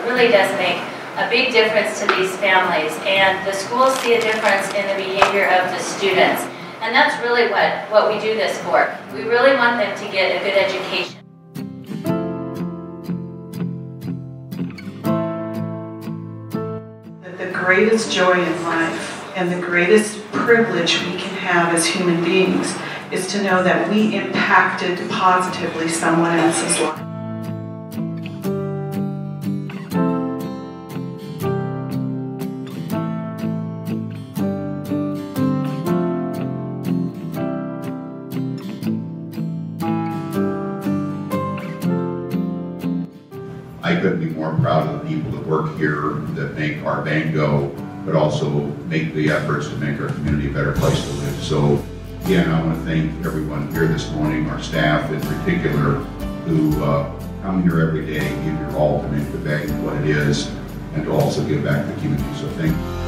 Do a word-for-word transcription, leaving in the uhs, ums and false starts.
really does make a big difference to these families, and the schools see a difference in the behavior of the students. And that's really what, what we do this for. We really want them to get a good education. The greatest joy in life and the greatest privilege we can have as human beings is to know that we impacted positively someone else's life. I couldn't be more proud of the people that work here, that make our bank go, but also make the efforts to make our community a better place to live. So again, I want to thank everyone here this morning, our staff in particular, who uh, come here every day, give your all to make the bank what it is, and to also give back to the community. So thank you.